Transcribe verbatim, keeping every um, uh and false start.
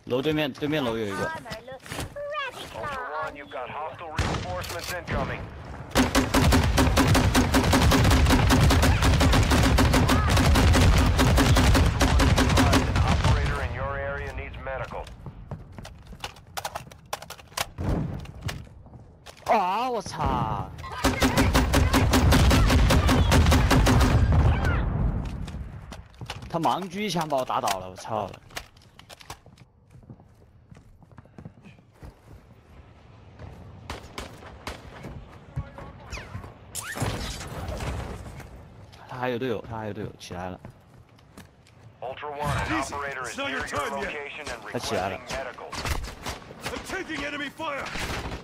楼对面对面楼有一个。 Ultra One, you've got hostile reinforcements incoming. An operator in your area needs medical. 啊！我操！他盲狙一枪把我打倒了，我操了！他还有队友，他还有队友起来了。 Ultra One, an operator is near your location and requesting medical. I'm taking enemy fire!